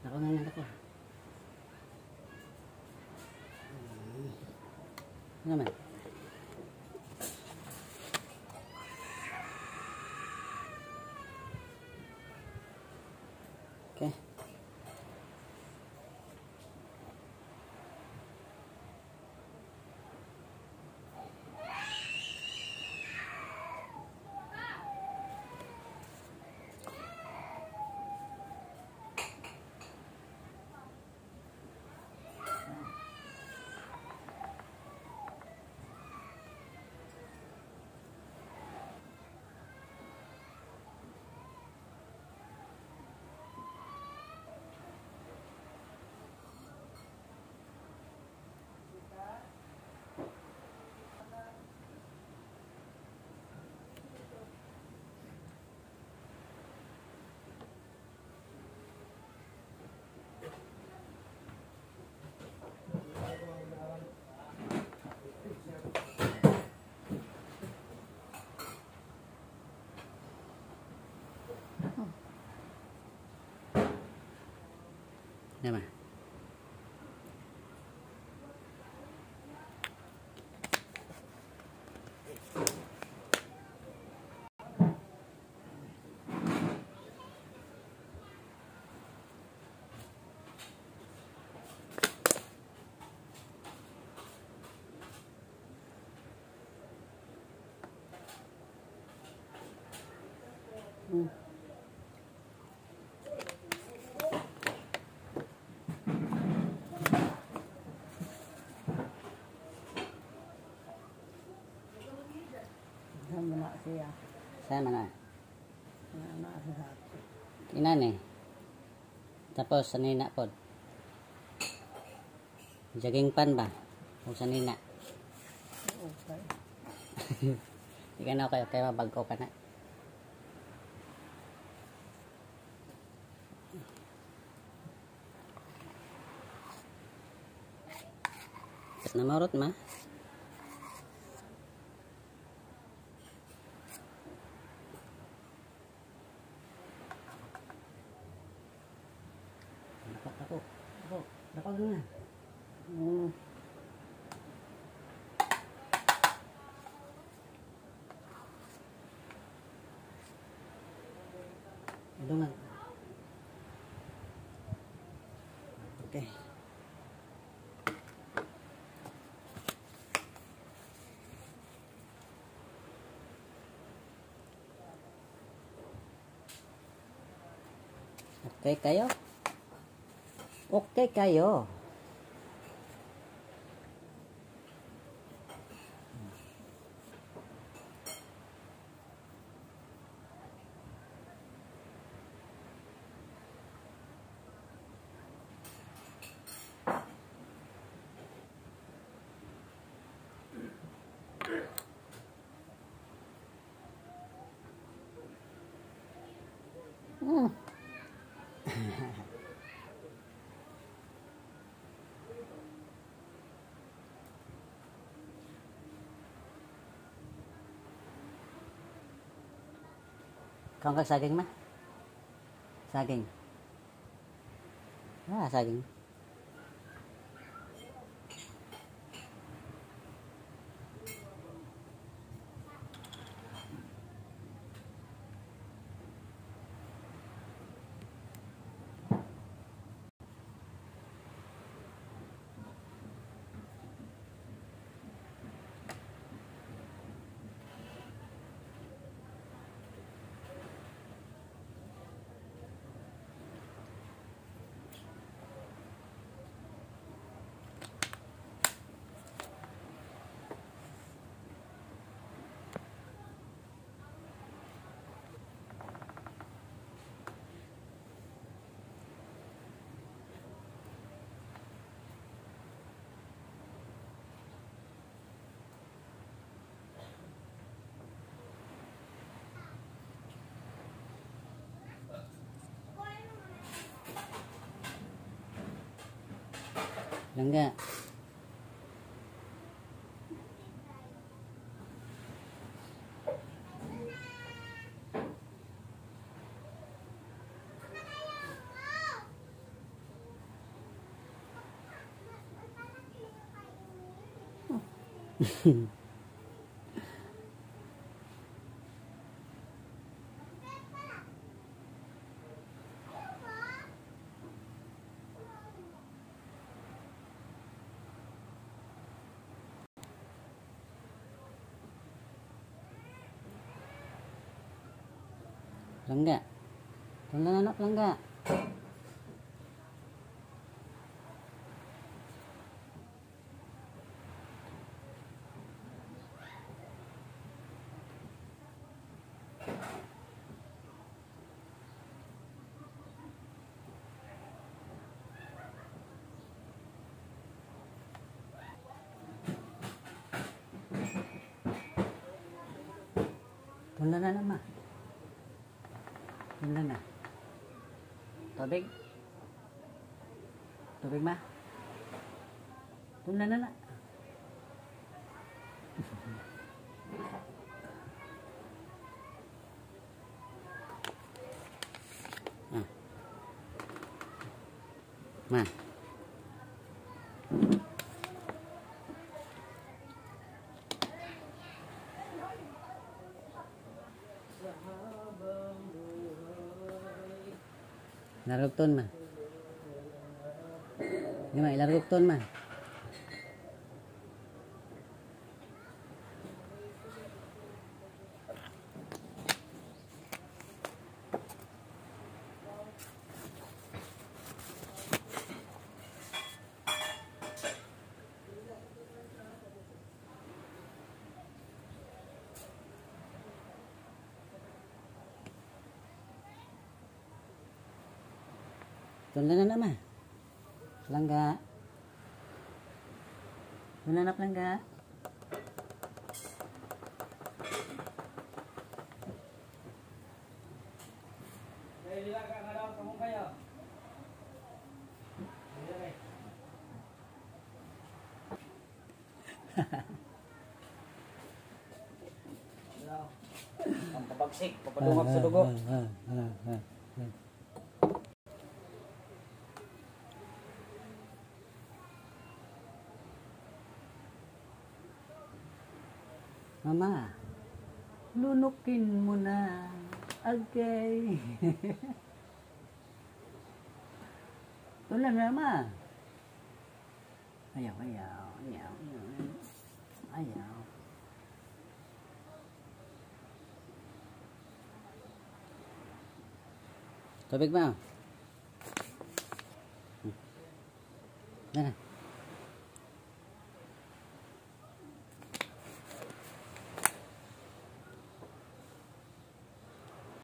Ako na lang ako. Ano naman? Okay. Naman. Sama siya. Sana nga. Anak siya. Inani. Tapos sanina po. Jogging pan ba? O sanina. Okay. Di ka na kayo. Kaya mabagko ka na. Tapos namarot ma. Dapat na. Dungan. Okay. Okay kayo? Okay kayo. Kamu kag saging mah? Saging. Ah, saging. Enggak. Langga. Tulan anak langga. Tulan na naman. Tulan na. Tubig? Tubig ma? Tulan na na. Ah. Ma. Larugton ma. Di ma, ilarugton ma. Tulan na ma. Langga. Tulan na langga. Ang papagsik, papadungag sa dugo. Mama, lunukin mo na. Okay. Tulan na ma. Ayaw, ayaw, ayaw, ayaw. Ayaw. Tubig ba? Na.